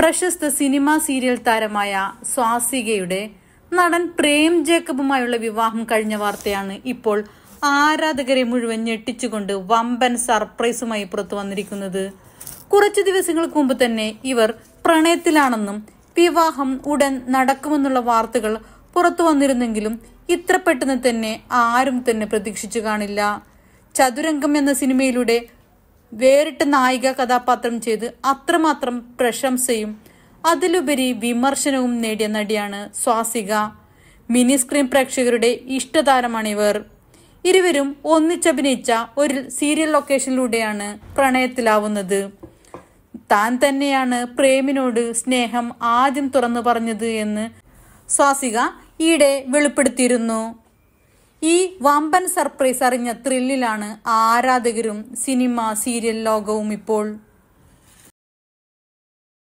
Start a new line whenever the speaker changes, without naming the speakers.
പ്രശസ്ത cinema serial താരമായ സ്വാസികയുടെ നടൻ പ്രേം ജേക്കബുമായുള്ള വിവാഹം കഴിഞ്ഞ വാർത്തയാണ് ഇപ്പോൾ ആരാധകരെ മുഴുവൻ ഞെട്ടിച്ചുകൊണ്ട് വമ്പൻ സർപ്രൈസുമായി പുറത്തു വന്നിരിക്കുന്നത്. കുറച്ചു ദിവസങ്ങൾക്ക് മുമ്പ് തന്നെ ഇവർ പ്രണയത്തിലാണെന്നും വിവാഹം ഉടൻ നടക്കുമെന്നുള്ള വാർത്തകൾ പുറത്തു വന്നിരുന്നെങ്കിലും ഇത്ര പെട്ടെന്ന് തന്നെ ആരും തന്നെ പ്രതീക്ഷിച്ചു കാണില്ല. ചതുരംഗം എന്ന സിനിമയിലൂടെ വേറിട്ട നായിക കഥാപാത്രം ചെയ്ത് അത്രമാത്രം പ്രശംസയും അതിലുപരി വിമർശനവും നേടിയ നടിയാണ് സ്വാസിക. മിനി സ്ക്രീൻ പ്രേക്ഷകരുടെ ഇഷ്ടതാരമാണിവർ. ഇരുവരും ഒന്നിച്ചഭിനയിച്ച ഒരു സീരിയൽ ലൊക്കേഷനിലൂടെയാണ് പ്രണയത്തിലാവുന്നത്. താൻ തന്നെയാണ് പ്രേമിനോട് സ്നേഹം ആദ്യം തുറന്നു പറഞ്ഞത് എന്ന് സ്വാസിക ഈയിടെ വെളിപ്പെടുത്തിയിരുന്നു. ഈ വമ്പൻ സർപ്രൈസ് അറിഞ്ഞ ത്രില്ലിലാണ് ആരാധകരും സിനിമ സീരിയൽ ലോകവും ഇപ്പോൾ.